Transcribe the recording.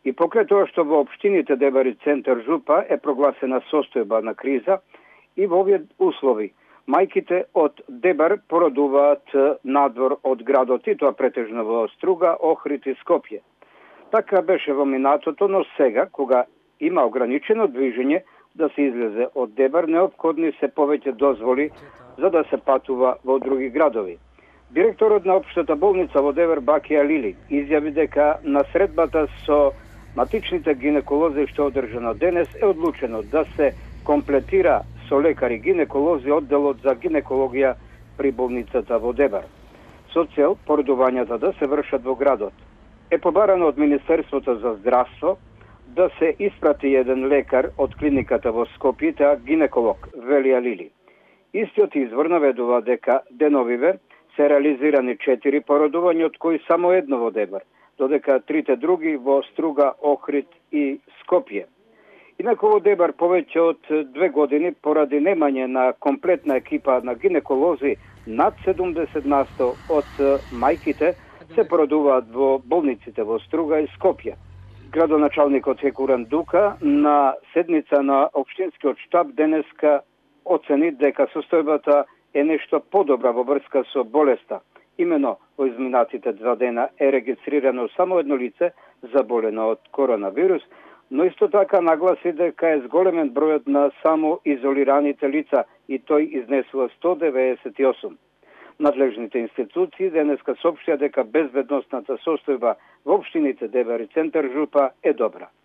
И покрај тоа што во општините Дебар и Центар Жупа е прогласена состојбана криза и во овие услови мајките од Дебар породуваат надвор од градот и тоа претежно во Струга, Охрид и Скопје. Така беше во минатото, но сега, кога има ограничено движење да се излезе од Дебар, неопходни се повеќе дозволи за да се патува во други градови. Директорот на општата болница во Дебар Бакија Лили изјави дека на средбата со матичните гинеколози што одржано денес е одлучено да се комплетира со лекари гинеколози одделот за гинекологија при болницата во Дебар. Со цел породувањата да се вршат во градот. Е побарано од Министерството за здравство да се испрати еден лекар од клиниката во Скопје, гинеколог, вели Лили. Истиот извор наведува дека деновиве се реализирани 4 породувања, од кои само едно во Дебар, додека трите други во Струга, Охрид и Скопје. Инаку во Дебар повеќе од 2 години поради немање на комплетна екипа на гинеколози, над 70% од мајките се породуваат во болниците во Струга и Скопје. Градоначалникот Хекуран Дука на седница на општинскиот штаб денеска оцени дека состојбата е нешто подобра во врска со болеста. Имено во изминатите 2 дена е регистрирано само едно лице заболено од коронавирус, но исто така нагласи дека е зголемен бројот на само изолираните лица и тој изнесува 198. Надлежните институции денеска соопштија дека безбедносната состојба во општините Дебар и Центар Жупа е добра.